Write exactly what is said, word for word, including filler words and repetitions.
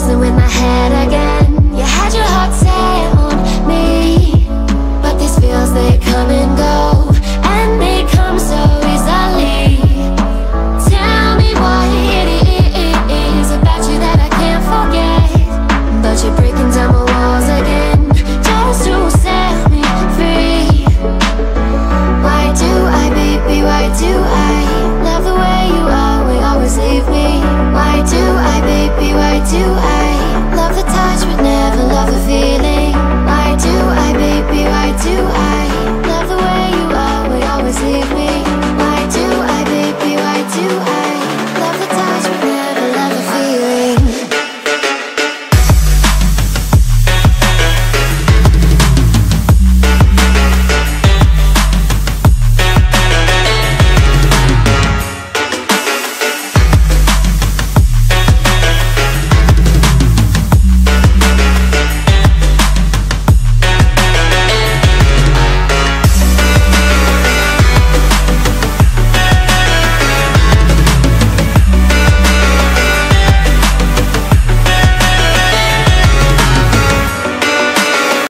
messing with my head again. You had your heart set on me, but these feels, they come and go, and they come so easily. Tell me what it is about you that I can't forget, but you're breaking down my walls again, just to set me free. Why do I, baby, why do I love the way you are, we always leave me? Why do I, baby, why do I